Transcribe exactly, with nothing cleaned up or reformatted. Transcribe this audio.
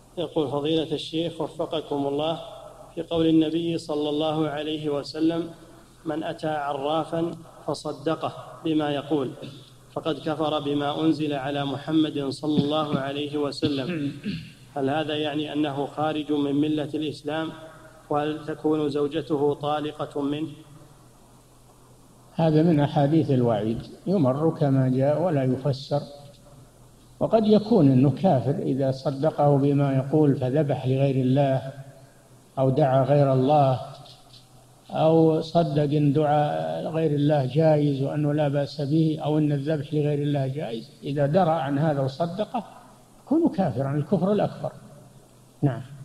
يقول فضيلة الشيخ وفقكم الله، في قول النبي صلى الله عليه وسلم: من أتى عرافا فصدقه بما يقول فقد كفر بما أنزل على محمد صلى الله عليه وسلم، هل هذا يعني أنه خارج من ملة الإسلام؟ وهل تكون زوجته طالقة منه؟ هذا من أحاديث الوعيد، يمر كما جاء ولا يفسر. وقد يكون أنه كافر إذا صدقه بما يقول فذبح لغير الله أو دعا غير الله، أو صدق أن دعاء غير الله جائز وأنه لا بأس به، أو أن الذبح لغير الله جائز. إذا درى عن هذا وصدقه يكون كافرا الكفر الأكبر. نعم.